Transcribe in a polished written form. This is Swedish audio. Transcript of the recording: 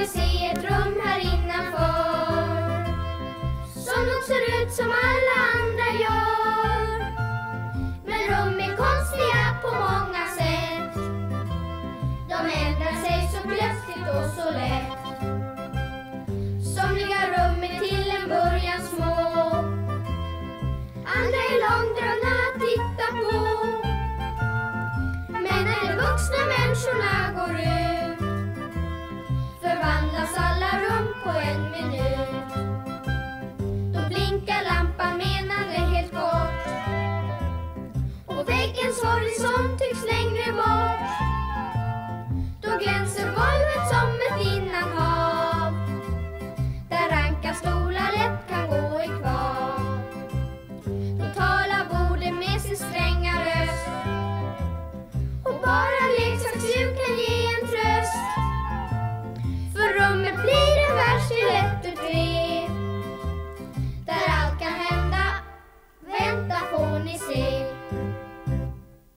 se ett rum här innanför som nog ser ut som alla andra gör. Men rum är konstiga på många sätt. De ändrar sig så plötsligt och så lätt.